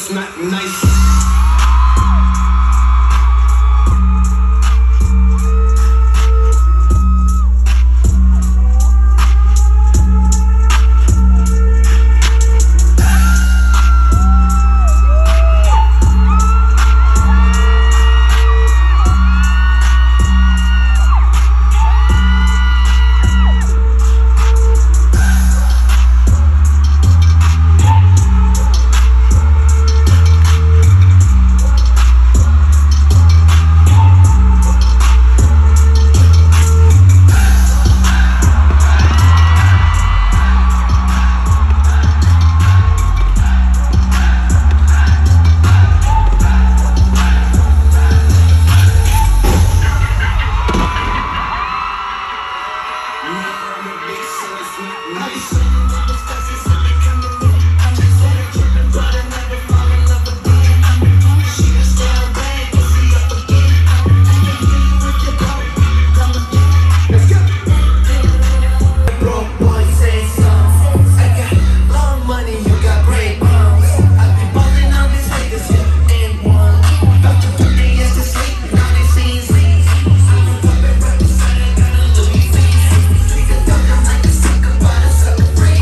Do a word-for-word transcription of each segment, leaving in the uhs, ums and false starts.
it's not nice. Free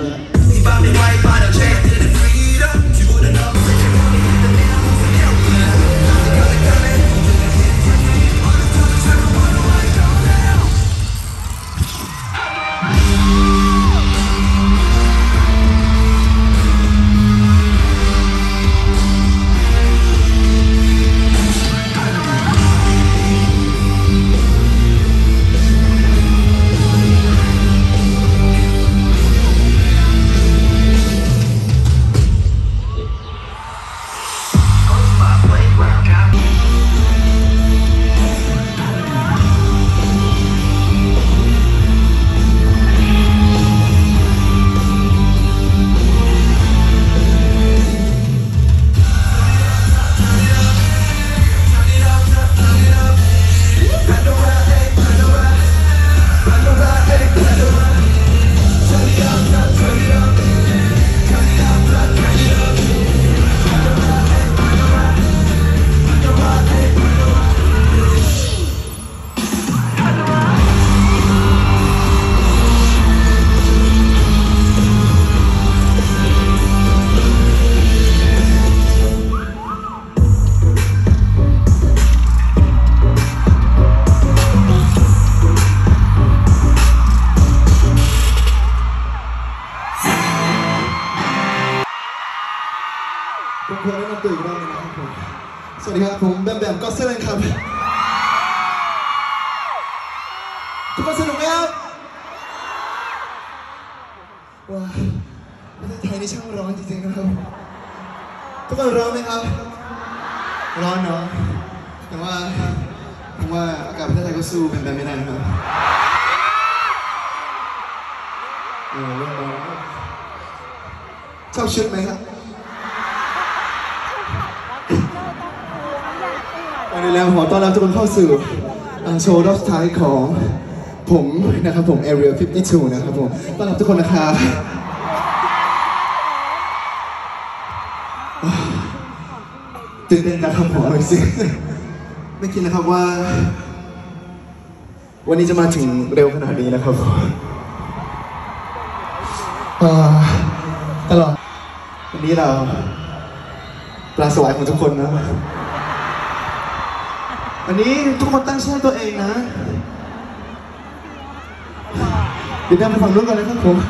ผมขอแนะนำตัวอีกรอบนึงนะครับผมสวัสดีครับผมแบมแบมก็เซเลนครับทุกคนสนุกไหมครับว้าวประเทศไทยนี่ช่างร้อนจริงๆนะครับทุกคนร้อนไหมครับร้อนเนาะแต่ว่าผมว่าอากาศประเทศไทยก็สู้แบมแบมไม่ได้นะครับเออเรื่องร้อนชอบชุดไหมครับวันนี้แล้วขอต้อนรับทุกคนเข้าสู่โชว์รอบสุดท้ายของผมนะครับผม Area ห้าสิบสองนะครับผมต้อนรับทุกคนนะครับตื่นเต้นนะครับผมเลยสิไม่คิดนะครับว่าวันนี้จะมาถึงเร็วขนาดนี้นะครับตลอดวันนี้เราปลาสวายของทุกคนนะวันนี้ทุกคนตั้งชื่อตัวเองนะเดี๋ยวเราไปฟังรุ่นกันเลยครับผม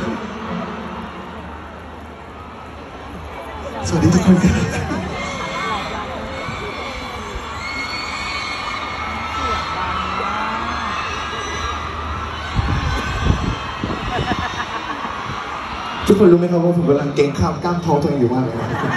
สวัสดีทุกคนครับทุกคนรู้ไหมครับว่าผมกำลังเก่งข้ามกล้ามท้องตัวเองอยู่มากเลยนะครับ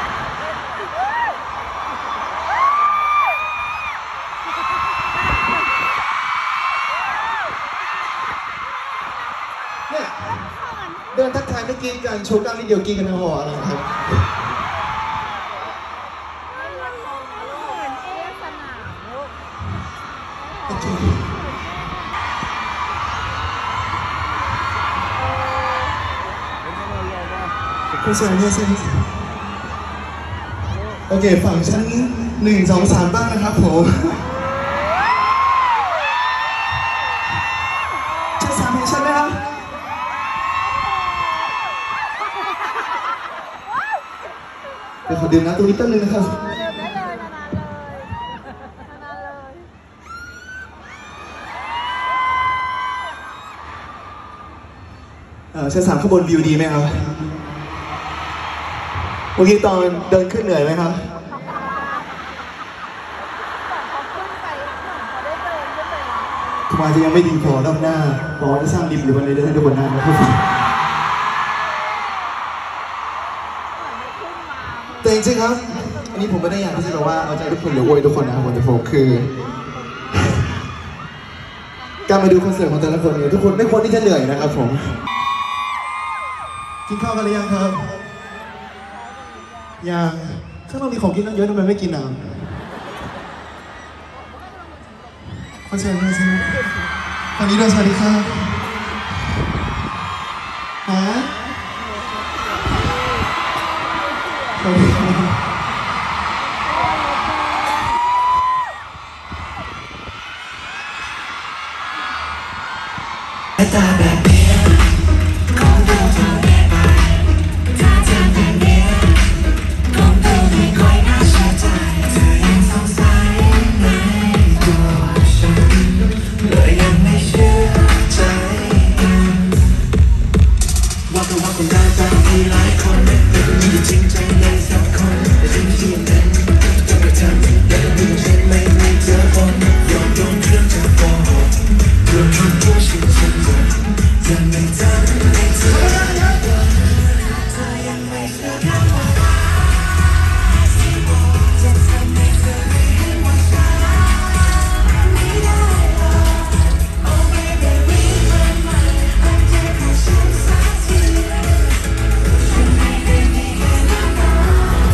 เดินทักทายไม่กินกันโชว์กล้ามนิดเดียวกินกันทั้งหออะไรครับคุณเซนเนี่ยเซนโอเคฝั่งชั้นหนึ่งสองสามบ้างนะครับผมชั้นสามเห็นชั้นไหมครับเดี๋ยวขอดื่มน้ำตรงนี้แป๊บนึงนะครับชั้นสามข้างบนวิวดีไหมครับเมื่อกี้ตอนเดินขึ้นเหนื่อยไหมครับทำไมจะยังไม่ดีพอรอบหน้าบอกว่าจะสร้างลิฟต์หรือวันนี้ได้ให้ทุกคนนั่งนะครับแต่จริงๆครับอันนี้ผมไม่ได้อยากที่จะแบบว่าเอาใจทุกคนหรือโวยทุกคนนะครับผมแต่ผมคือการมาดูคอนเสิร์ตของแต่ละคนเนี่ยทุกคนไม่ควรที่จะเหนื่อยนะครับผมกินข้าวกันหรือยังครับยังข้างนอกมีของกินตั้งเยอะทำไมไม่กินอ่ะคอนเสิร์ตคอนเสิร์ตตอนนี้ด้วยสวัสดีครับฮะสวัสดีครับตาแบบนี้ขอดูเธอแบบเ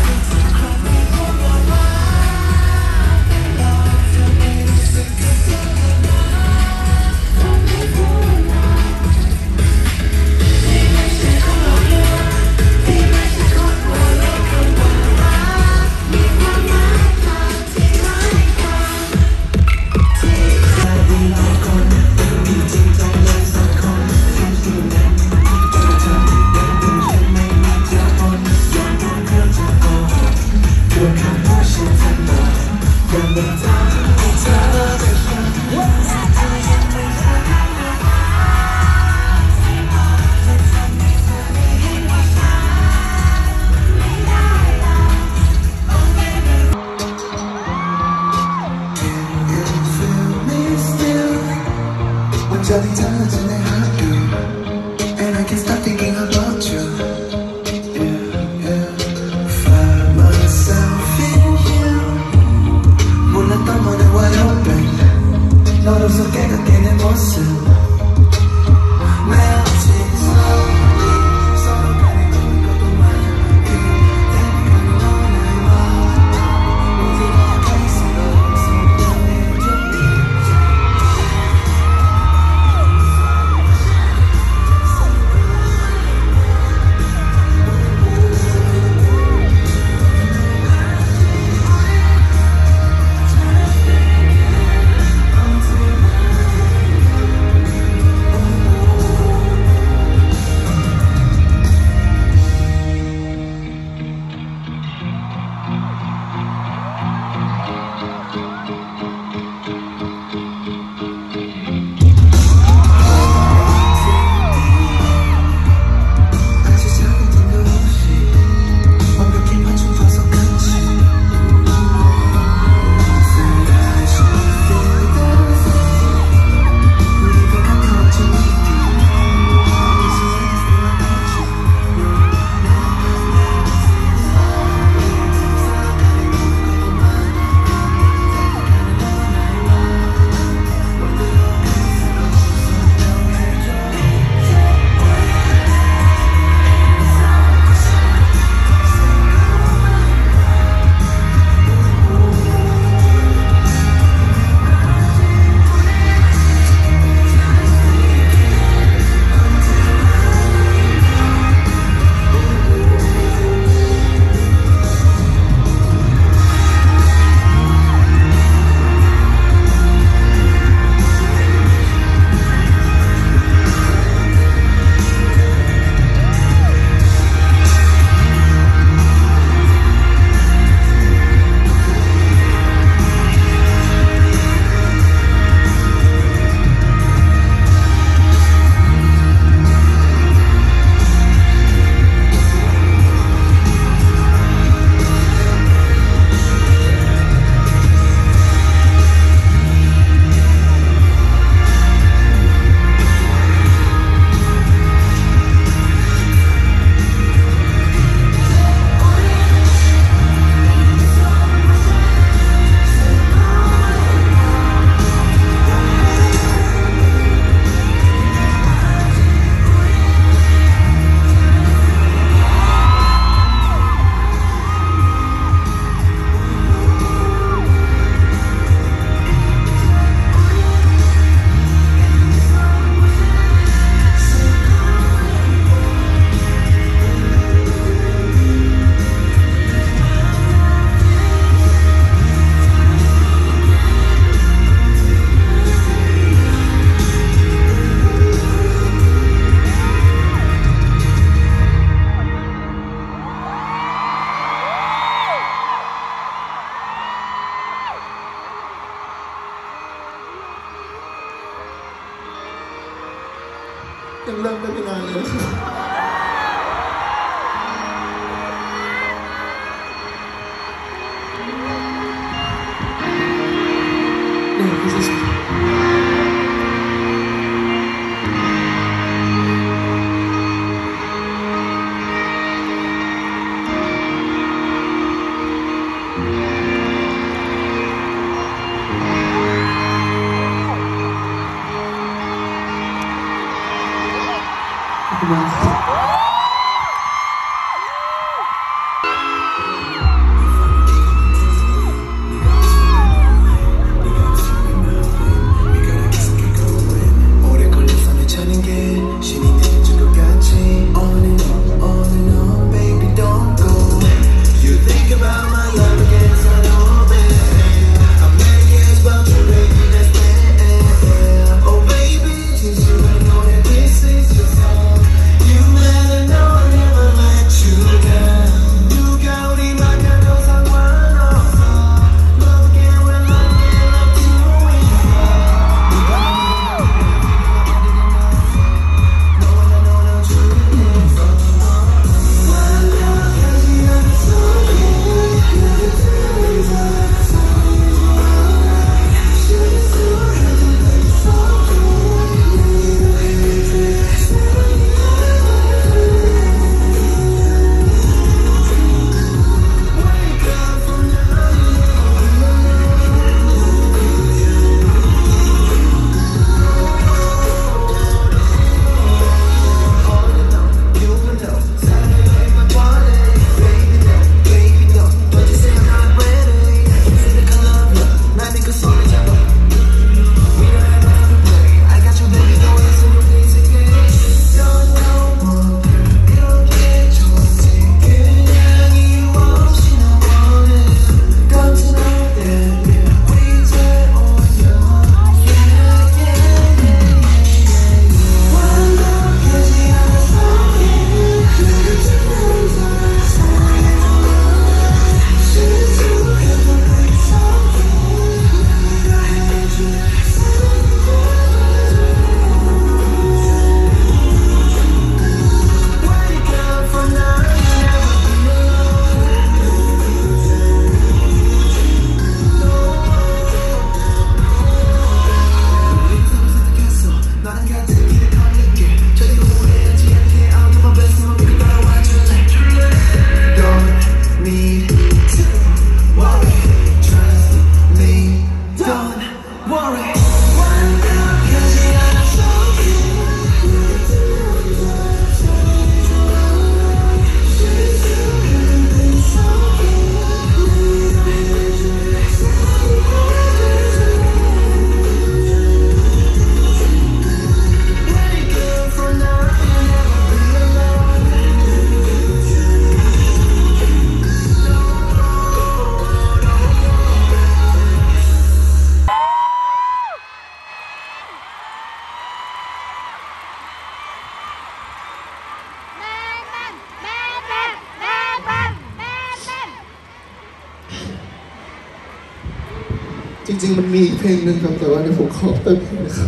ริงๆมันมีอีกเพลงหนึ่งครับแต่ว่าเดี๋ยวผมขอไปเพลงนะครับ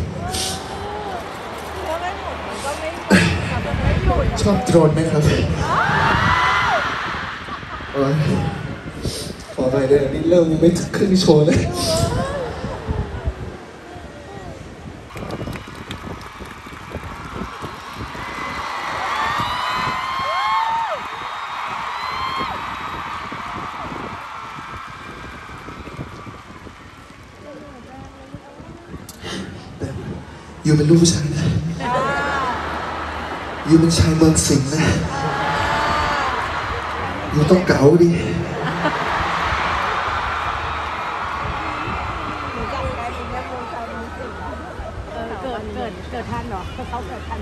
ชอบโดรนไหมครับโอ้ยขอไปด้วยนี่เริ่มยังไม่ถึงครึ่งโชว์เลยยูเป็นลูกผู้ชายนะยูเป็นชายเมืองสิงห์นะยูต้องเก๋าดิเกิดเกิดเกิดทันเหรอเขาเกิดทัน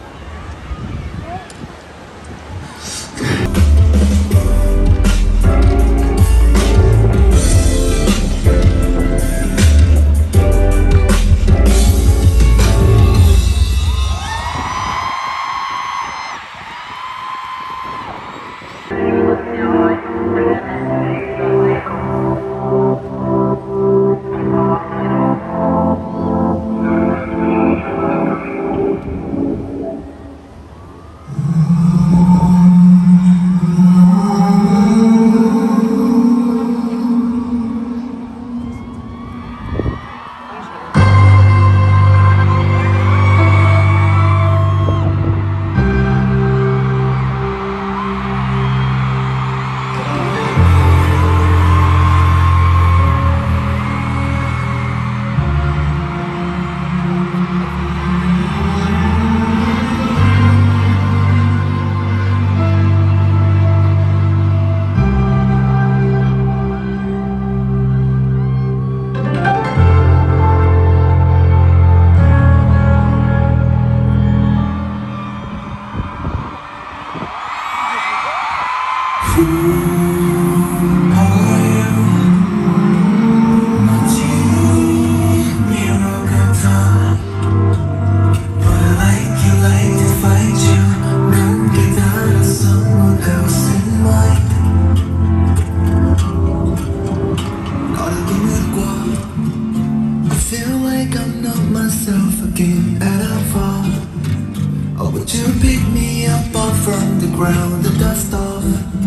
Would you pick me up off from the ground, the dust off?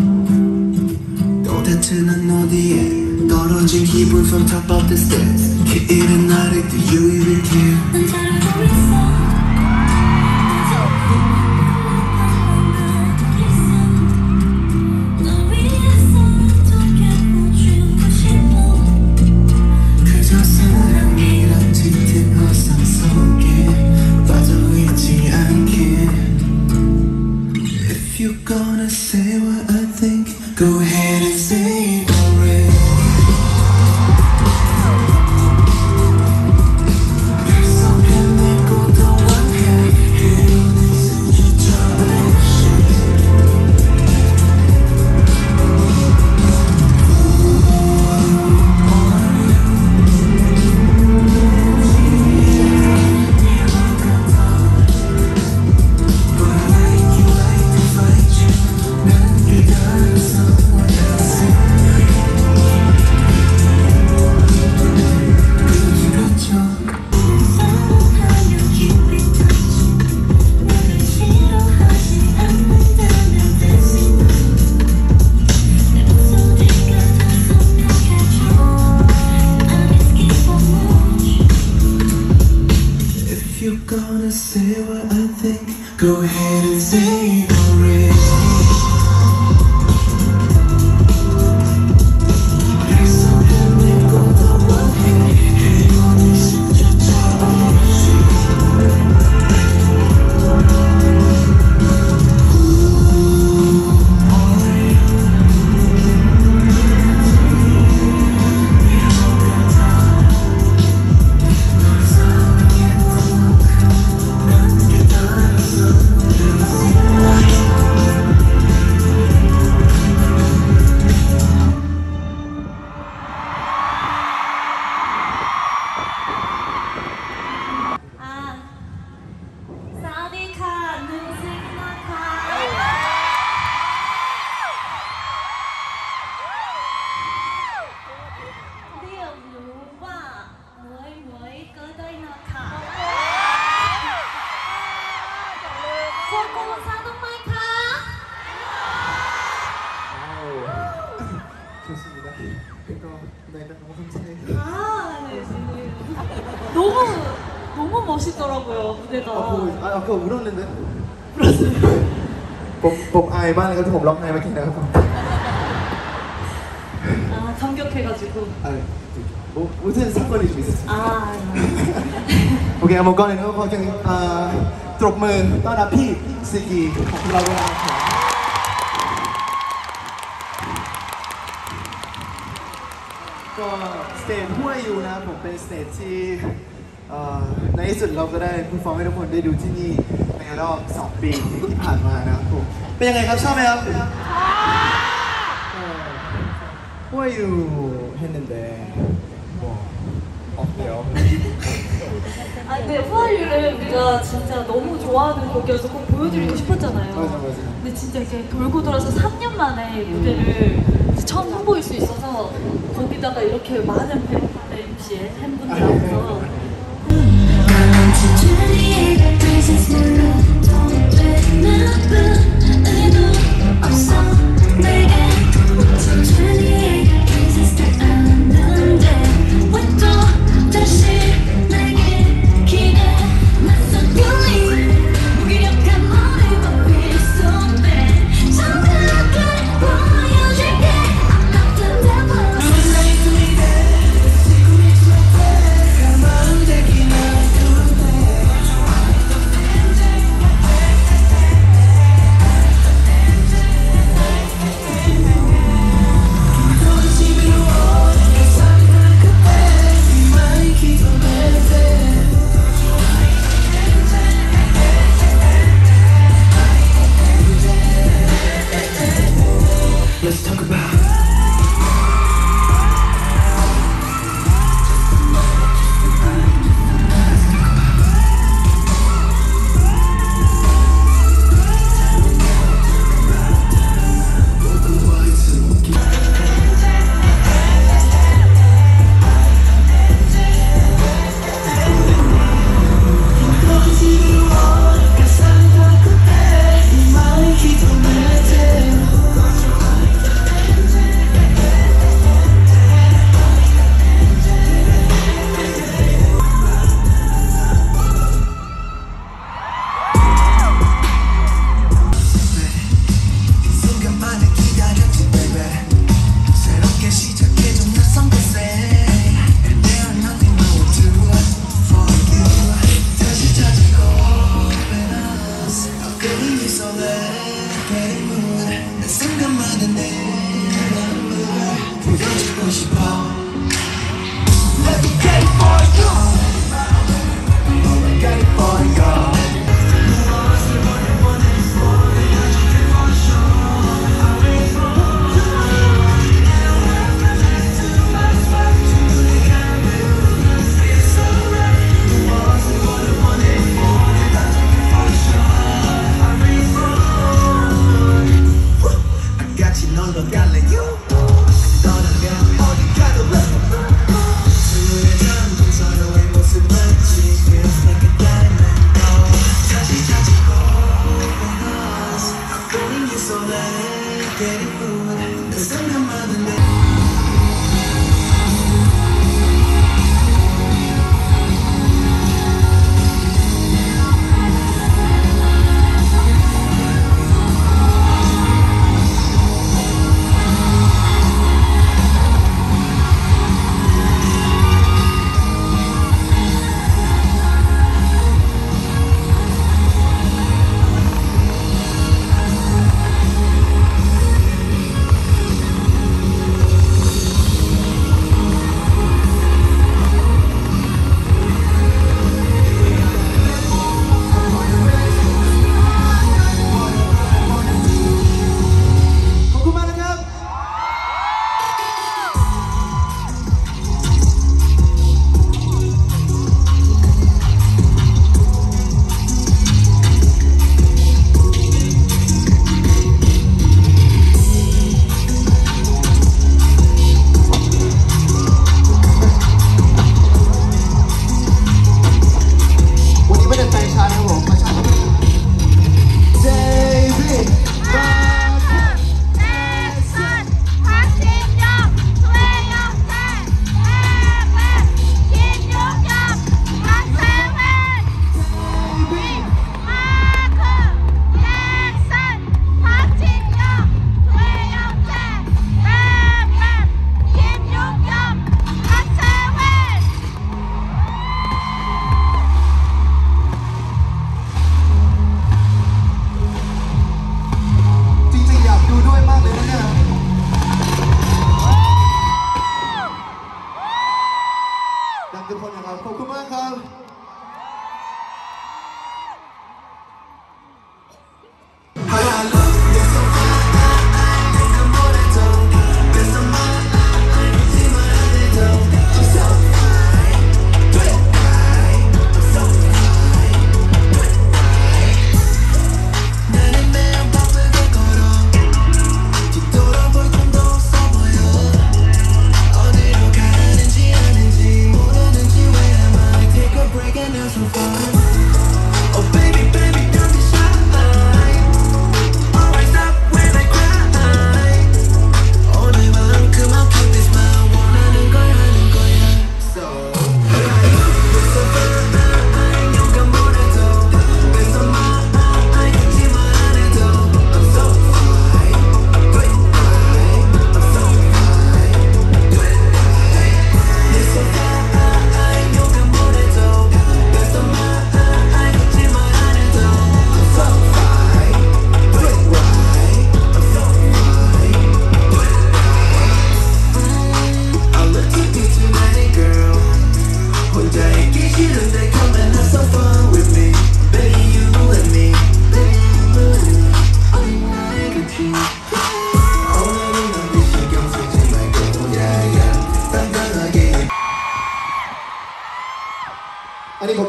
또다투는 어디에 떨어진 기분 from top of the stairs 그 일은 나를 do you even care? 그저 사랑이란 짙은 허상 속에 빠져있지 않게 If you're gonna say what I think Go ahead and say it already 약속한 내 고도한 헤어진 수준처럼 You're gonna say what I think Go ahead and say it already 약속한 내 고도한 헤어진 수준처럼 넌 하시더라고요 무대가. 아, 그, 아, 아까 울었는데.ผมผมอายมากเลยครับที่ผมร้องไห้เมื่อกี้นะครับ 아 감격해가지고. 아, 뭐 무슨 사건이 좀 있었어요. 아. โอเคเอามองกล้องเลยนะครับขอเชิญอ่าตบมือต้อนรับพี่ซีกีของเราด้วยนะครับก็สเตจห้วยยูนะครับผมเป็นสเตจที่เอ่อในที่สุดเราก็ได้พูดฟอร์มให้ทุกคนได้ดูที่นี่ในรอบสองปีที่ผ่านมานะครับผมเป็นยังไงครับชอบไหมครับห้วยยู했는데 뭐 어때요? 아 근데 후아유를 우리가 진짜 너무 좋아하는 곡이어서 꼭 보여드리고 싶었잖아요. 맞아 맞아. 근데 진짜 이렇게 돌고 돌아서 삼 년 만에 무대를 이제 처음 선보일 수 있어서 거기다가 이렇게 많은 팬 엠씨의 팬분들 앞에서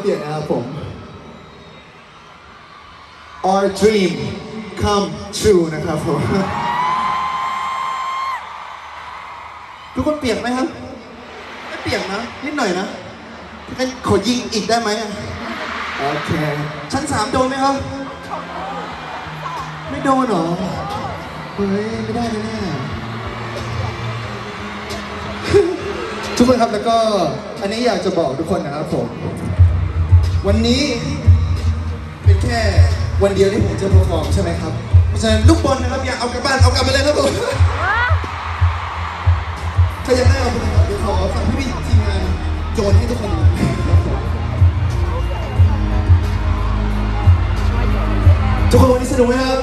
ลี่ยนนะครับผม Our dream come true นะครับผม ทุกคนเปียกไหมครับไม่เปียกนะนิดหน่อยนะงั้นขอยิงอีกได้ไหมอะโอเคชั้นสามโดนไหมครับไม่โดนเหรอเฮ้ยไม่ได้แน่ๆ ทุกคนครับแล้วก็อันนี้อยากจะบอกทุกคนนะครับผมวันนี้เป็นแค่วันเดียวที่ผมจะเพอร์ฟอร์มใช่ไหมครับเพราะฉะนั้นลูกบอลนะครับอยากเอากลับบ้านเอากลับไปเลยครับผมถ้าอยากได้เอาไปเลยครับเดี๋ยวขอฟังพี่ๆทีมงานโยนให้ทุกคนดูครับผมทุกคนวันนี้สนุกไหมครับ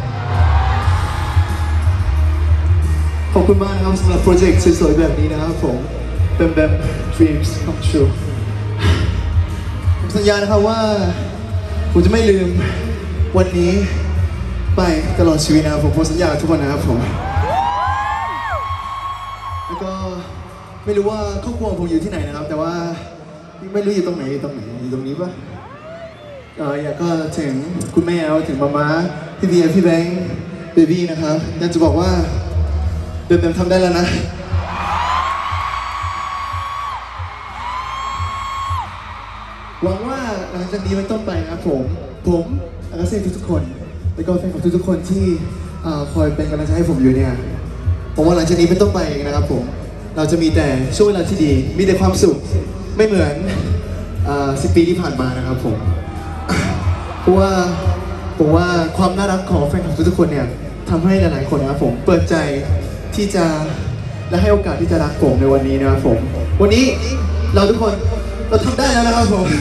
ขอบคุณมากนะครับสำหรับโปรเจกต์สวยๆแบบนี้นะครับผมเป็นแบบ dreams come true ผมสัญญานะครับว่าผมจะไม่ลืมวันนี้ไปตลอดชีวิตนะครับผมผมสัญญากับทุกคนนะครับผมแล้วก็ไม่รู้ว่าครอบครัวผมอยู่ที่ไหนนะครับแต่ว่าไม่รู้อยู่ตรงไหนอยู่ตรงไหนอยู่ตรงนี้ปะเอออยากก็ถึงคุณแม่เอาถึงมาม่าพี่เบียร์พี่แบงค์เบบี้นะครับอยากจะบอกว่าเดินเต็มทำได้แล้วนะหวังว่าหลังจากนี้เป็นต้นไปนะครับผมผมอากาเซ่ทุกๆคนแล้วก็แฟนคลับทุกๆคนที่คอยเป็นกำลังใจให้ผมอยู่เนี่ยผมว่าหลังจากนี้เป็นต้นไปนะครับผมเราจะมีแต่ช่วงเวลาที่ดีมีแต่ความสุขไม่เหมือนสิบปีที่ผ่านมานะครับผมเพราะว่าผมว่าความน่ารักของแฟนคลับทุกๆคนเนี่ยทำให้หลายๆคนนะครับผมเปิดใจที่จะและให้โอกาสที่จะรักผมในวันนี้นะครับผมวันนี้เราทุกคนเราทำได้แล้วนะครับผม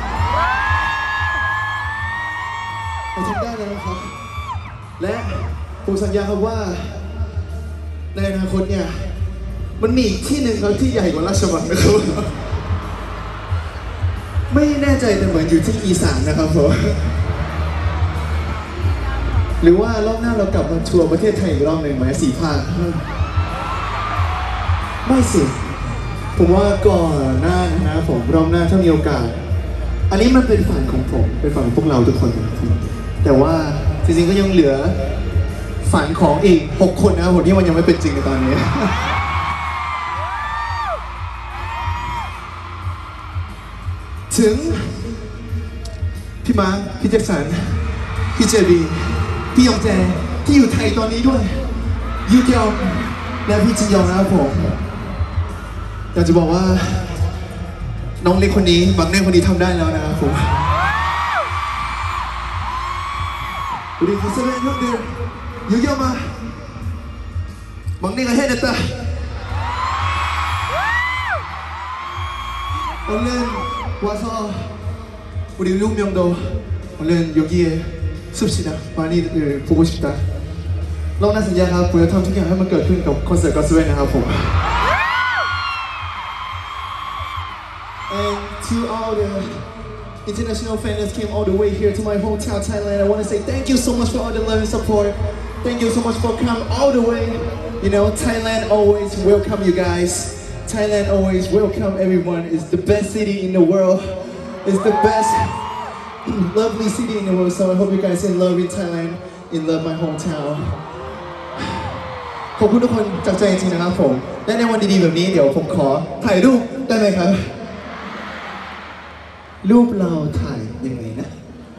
เราทำได้แล้วนะครับและผมสัญญาครับว่าในอนาคตเนี่ยมันมีอีกที่หนึ่งครับที่ใหญ่กว่าราชวังนะครับไม่แน่ใจแต่เหมือนอยู่ที่อีสานนะครับผมหรือว่ารอบหน้าเรากลับมาทัวร์ประเทศไทยอีกรอบหนึ่งไหมสี่ภาคไม่สิผมว่าก่อนหน้านะครับผมรอบหน้าถ้ามีโอกาสอันนี้มันเป็นฝันของผมเป็นฝันของพวกเราทุกคนแต่ว่าจริงๆก็ยังเหลือฝันของอีกหกคนนะครับผมที่มันยังไม่เป็นจริงในตอนนี้ถึงพี่มาร์คพี่แจ็คสันพี่เจบีพี่ยองแจที่อยู่ไทยตอนนี้ด้วยยูเกียวและพี่จินยองนะครับผมอยากจะบอกว่าน้องเล็กคนนี้บักเน่คนนี้ทำได้แล้วนะครับผมวันนี้คุณเซเว่นยกเดือนยูเกียวมาบักเน่กับเฮดเดต้า오늘 와서 우리 일곱 명도 얼른 여기에 씁시다. 많이들 보고 싶다. รอบหน้าสัญญาครับผมจะทำทุกอย่างให้มันเกิดขึ้นกับคอนเสิร์ตก็อตเซเว่นนะครับผม And to all the international fans that came all the way here to my hometown Thailand, I want to say thank you so much for all the love and support. Thank you so much for coming all the way. You know, Thailand always welcome you guys. Thailand always welcome everyone. It's the best city in the world. It's the best, lovely city in the world. So I hope you guys in love in Thailand, in love my hometown. ขอบคุณทุกคนจากใจจริงๆนะครับผมและในวันดีๆแบบนี้เดี๋ยวผมขอถ่ายรูปได้ไหมครับรูปเราถ่ายยังไงนะ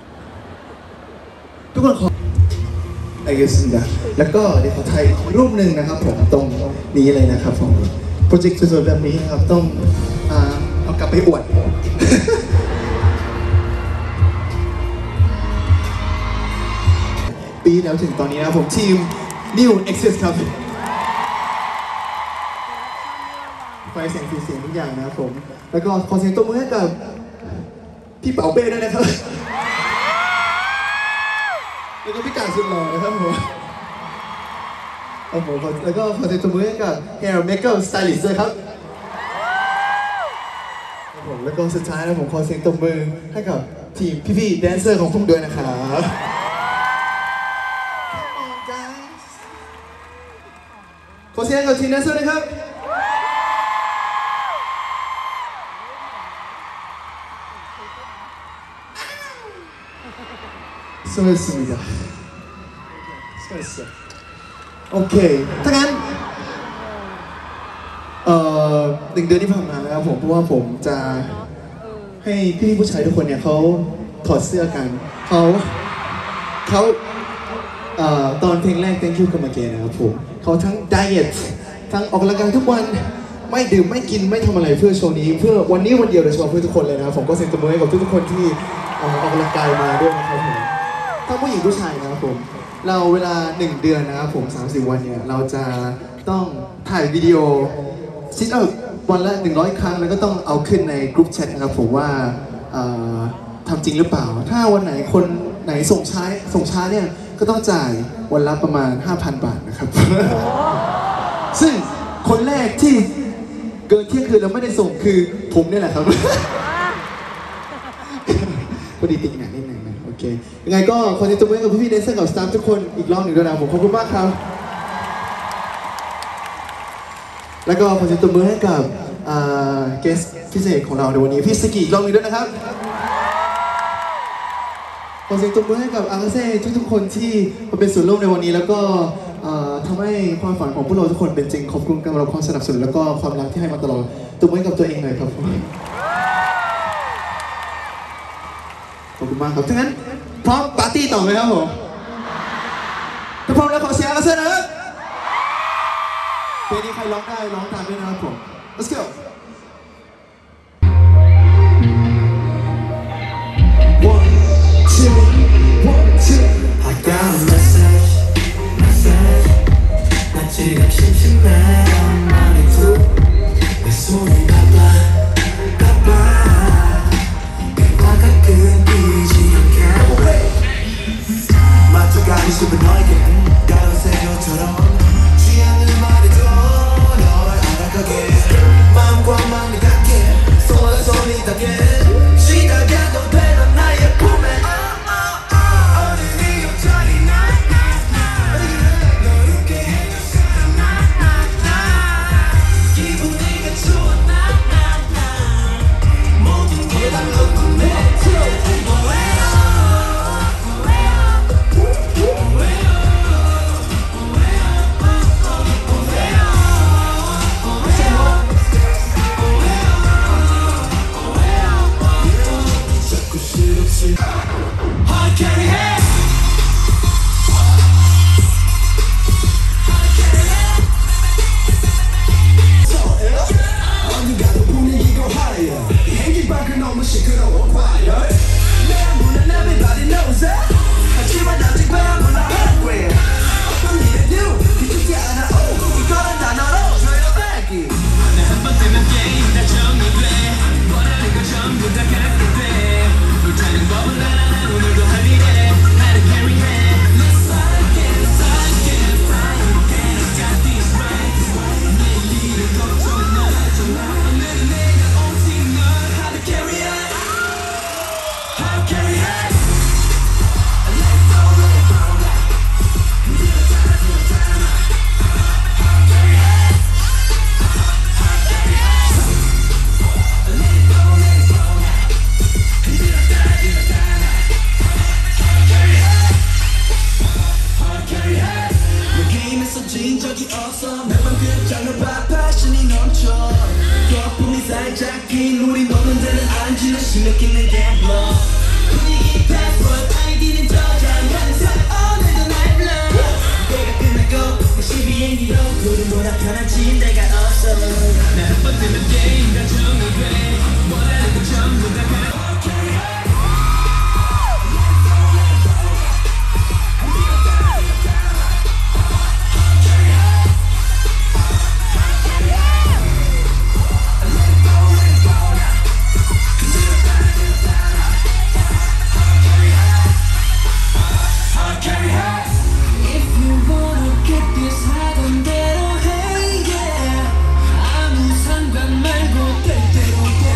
ทุกคนขอไอเกสนะแล้วก็เดี๋ยวขอถ่ายรูปหนึ่งนะครับผมตรงนี้เลยนะครับผมโปรเจกต์สวยๆแบบนี้ครับต้องอ่าเอากลับไปอวด ปีแล้วถึงตอนนี้นะผมทีม New Access ครับไฟเสียงสีเสียงทุกอย่างนะครับผมแล้วก็ขอเสียงตบมือให้กับพี่เป๋าเป้ด้วยนะครับแล้วก็พี่กาสุดหล่อนะครับผมโอ้โหแล้วก็ขอเสียงตบมือให้กับ Hair Makeup Stylist ด้วยครับผมแล้วก็สุดท้ายนะผมขอเสียงตบมือให้กับทีมพี่ๆแดนเซอร์ของผมด้วยนะครับขอเสียงกับทีมแดนเซอร์ด้วยครับ 수고했습니다. 수고했어. 오케이. ถ้างั้นเอ่อหนึ่งเดือนที่ผ่านมานะครับผมเพราะว่าผมจะให้พี่ผู้ชายทุกคนเนี่ยเขาถอดเสื้อกันเขาเขาเอ่อตอนเพลงแรก Thank You Come Again นะครับผมเขาทั้งไดเอททั้งออกกำลังกายทุกวันไม่ดื่มไม่กินไม่ทำอะไรเพื่อโชว์นี้เพื่อวันนี้วันเดียวโดยเฉพาะเพื่อทุกคนเลยนะครับผมก็เซ็นตัวมือให้กับทุกๆคนที่ออกกำลังกายมาด้วยนะครับผมทั้งผู้หญิงผู้ชายนะครับผมเราเวลาหนึ่งเดือนนะครับผมสามสิบวันเนี่ยเราจะต้องถ่ายวิดีโอซิทอัพวันละหนึ่งร้อยครั้งแล้วก็ต้องเอาขึ้นในกรุ๊ปแชทนะครับผมว่าทำจริงหรือเปล่าถ้าวันไหนคนไหนส่งช้าส่งช้าเนี่ยก็ต้องจ่ายวันละประมาณ ห้าพัน บาทนะครับ ซึ่งคนแรกที่เกินเที่ยงคืนแล้วไม่ได้ส่งคือผมเนี่ยแหละครับ พอดีติดงานนิดนึงนะโอเคยังไงก็ขอจะตัวมือกับพี่ๆแดนเซอร์กับสตาฟทุกคนอีกรอบหนึ่งด้วยนะผมขอบคุณมากครับแล้วก็ขอจะตัวมือให้กับเกสพิเศษของเราในวันนี้พี่สกีอีกรอบหนึ่งด้วยนะครับขอเสียงตบมือให้กับอากาเซ่ทุกๆคนที่มาเป็นส่วนร่วมในวันนี้แล้วก็ทำให้ความฝันของพวกเราทุกคนเป็นจริงขอบคุณกำลังความสนับสนุนแล้วก็ความรักที่ให้มาตลอดตบมือให้กับตัวเองหน่อยครับขอบคุณมากครับถ้างั้นพร้อมปาร์ตี้ต่อไหมครับผมถ้าพร้อมแล้วขอเสียงอากาเซ่นะครับเพลงนี้ใครร้องได้ร้องตามด้วยนะครับผม let's go I got a message, message. 나 지금 심심해. 나만의 두 내 손이 가봐, 가봐. 대화가 끊기지 않게. 마주가기 싶은 너에게 다른 새우처럼 취향을 말해줘. 널 알아가게 마음과 마음이 닿게 손과 손이 닿게 시작해도 되는 나의 품에. 아무 상관 말고 될 대로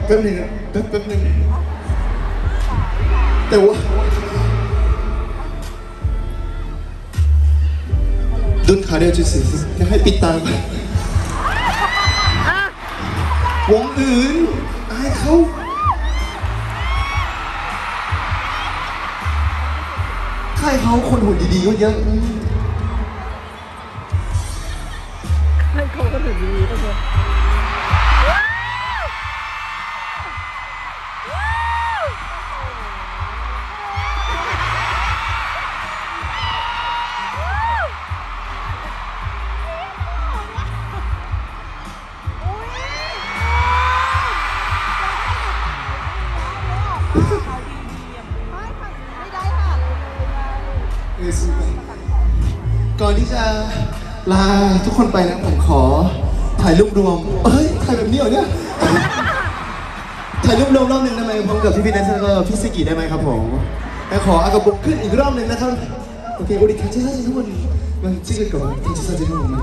แป๊บนึงนะแป๊บแป๊บนึงแต่ว่า눈 가려주세요. 그냥 햇빛 따라. 웡은 아이 가오. 카이 가오 콘หุ่นดีๆก็เยอะให้เขาก็ถึงดีก็เลยก่อนที่จะลาทุกคนไปนะผมขอถ่ายรูปรวมเฮ้ยถ่ายแบบนี้เหรอเนี่ยถ่ายรูปรวมรอบหนึ่งได้ไหมพร้อมกับพี่พี่นัทแล้วก็พี่ซิกิได้ไหมครับผมและขออากาบุกขึ้นอีกรอบหนึ่งนะครับโอเค우리 단체 사진 한번 만 찍을 거 단체 사진 한 번만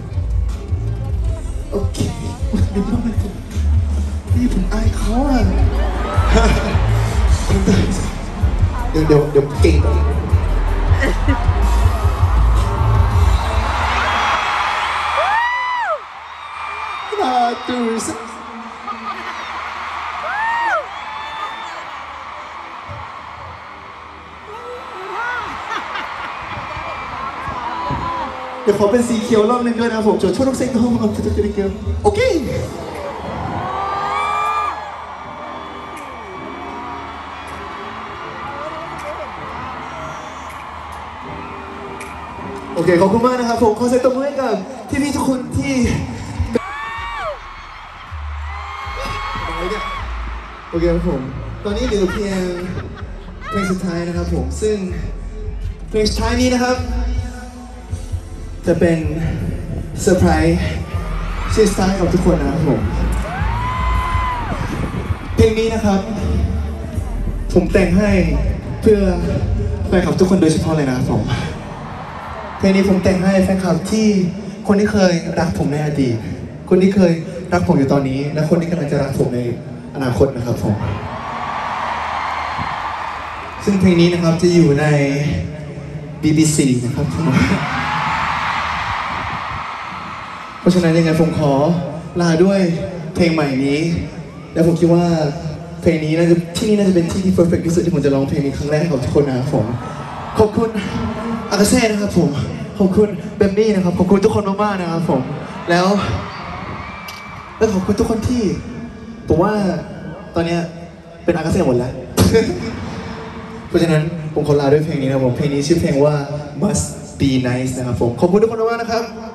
오케이 민망할 때นี่ผมอายเขาอ่ะเดี๋ยวเดี๋ยวเดี๋ยวเก่ง둘, 셋. 네, 거benสีเขียวรอบนึงด้วยนะครับผม저 초록색도 한번 부탁드릴게요. 오케이. 오케이, ขอบคุณมากนะครับผมขอเสียงตบมือให้กับพี่ๆทุกคนที่โอเคครับผมตอนนี้เหลือเพียงเพลงสุดท้ายนะครับผมซึ่งเพลงสุดท้ายนี้นะครับจะเป็นเซอร์ไพรส์ซีสไตล์กับทุกคนนะครับผมเพลงนี้นะครับผมแต่งให้เพื่อแฟนคลับทุกคนโดยเฉพาะเลยนะครับผมเพลงนี้ผมแต่งให้แฟนคลับที่คนที่เคยรักผมในอดีตคนที่เคยรักผมอยู่ตอนนี้และคนที่กำลังจะรักผมในอนาคตนะครับผมซึ่งเพลงนี้นะครับจะอยู่ใน บี บี ซี นะครับผมเพราะฉะนั้นยังไงผมขอลาด้วยเพลงใหม่นี้และผมคิดว่าเพลงนี้น่าจะที่นี่น่าจะเป็นที่ที่ perfect ที่สุดที่ผมจะร้องเพลงนี้ครั้งแรกกับทุกคนนะครับผมขอบคุณอากาเซ่นะครับผมขอบคุณเบมบี้นะครับขอบคุณทุกคนมากๆนะครับผมแล้วและขอบคุณทุกคนที่ผมว่าตอนนี้เป็นอากาเซ่หมดแล้ว เพราะฉะนั้นผมขอลาด้วยเพลงนี้นะครับผมเพลงนี้ชื่อเพลงว่า Must Be Nice นะครับผมขอบคุณทุกคนมากนะครับ